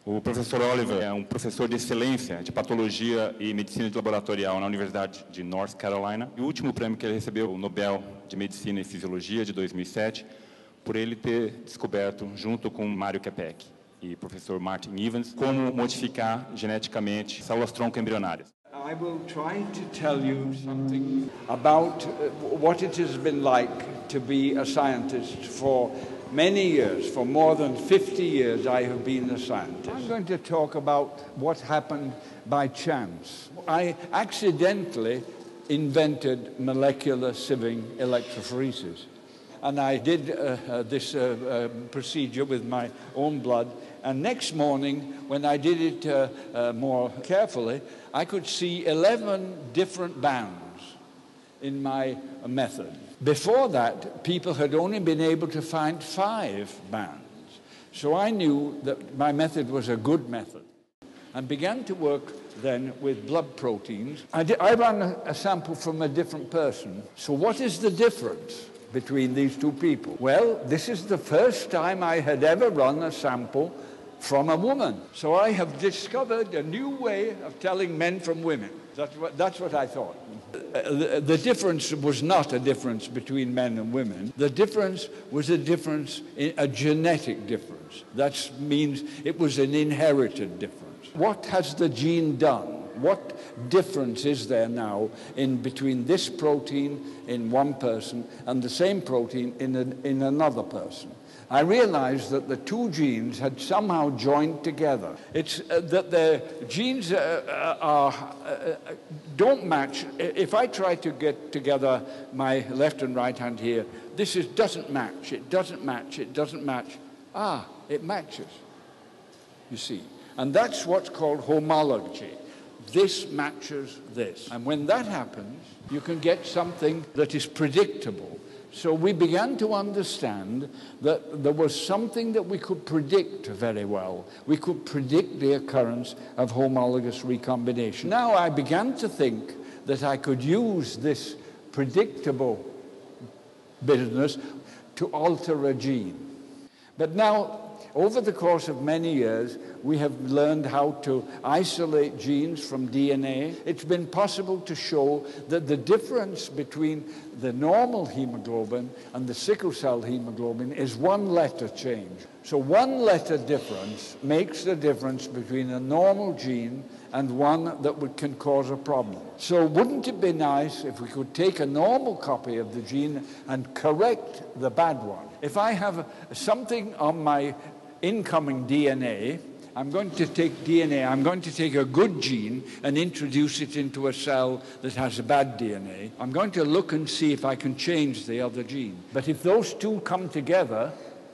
O professor Oliver é um professor de excelência de patologia e medicina laboratorial na Universidade de North Carolina. E o último prêmio que ele recebeu, o Nobel de Medicina e Fisiologia de 2007, por ele ter descoberto, junto com Mario Capecchi e professor Martin Evans, como modificar geneticamente células-tronco embrionárias. I will try to tell you something about what it has been like to be a scientist for many years. For more than 50 years I have been a scientist. I'm going to talk about what happened by chance. I accidentally invented molecular sieving electrophoresis. And I did this procedure with my own blood. And next morning, when I did it more carefully, I could see 11 different bands in my method. Before that, people had only been able to find 5 bands. So I knew that my method was a good method and began to work then with blood proteins. I ran a sample from a different person. So what is the difference between these two people? Well, this is the first time I had ever run a sample from a woman. So I have discovered a new way of telling men from women. That's what I thought. The difference was not a difference between men and women. The difference was a genetic difference. That means it was an inherited difference. What has the gene done? What difference is there now in between this protein in one person and the same protein in another person? I realized that the two genes had somehow joined together. It's that the genes don't match. If I try to get together my left and right hand here, doesn't match. It doesn't match. It doesn't match. Ah, it matches. You see, and that's what's called homology. This matches this, and when that happens, you can get something that is predictable. So we began to understand that there was something that we could predict very well. We could predict the occurrence of homologous recombination. Now I began to think that I could use this predictable business to alter a gene. But now, over the course of many years, we have learned how to isolate genes from DNA. It's been possible to show that the difference between the normal hemoglobin and the sickle cell hemoglobin is one letter change. So one letter difference makes the difference between a normal gene and one that can cause a problem. So wouldn't it be nice if we could take a normal copy of the gene and correct the bad one? If I have something on my incoming DNA, I'm going to take DNA, I'm going to take a good gene and introduce it into a cell that has a bad DNA. I'm going to look and see if I can change the other gene. But if those two come together,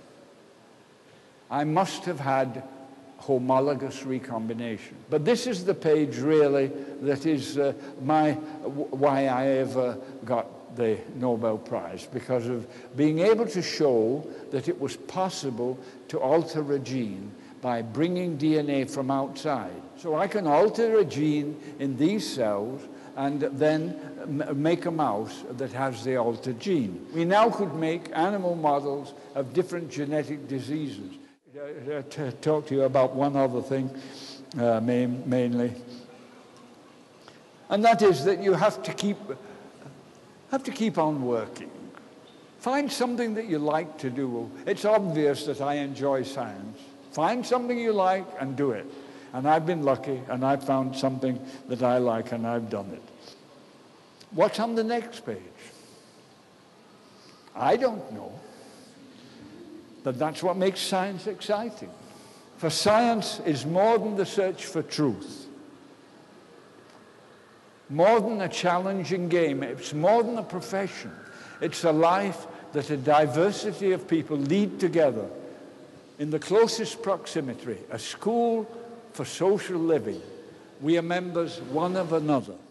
I must have had homologous recombination. But this is the page really that is why I ever got the Nobel Prize, because of being able to show that it was possible to alter a gene by bringing DNA from outside. So I can alter a gene in these cells and then make a mouse that has the altered gene. We now could make animal models of different genetic diseases. To talk to you about one other thing, mainly, and that is that you have to keep on working. Find something that you like to do. It's obvious that I enjoy science. Find something you like and do it. And I've been lucky, and I've found something that I like, and I've done it. What's on the next page? I don't know. But that's what makes science exciting. For science is more than the search for truth, more than a challenging game. It's more than a profession. It's a life that a diversity of people lead together in the closest proximity, a school for social living. We are members one of another.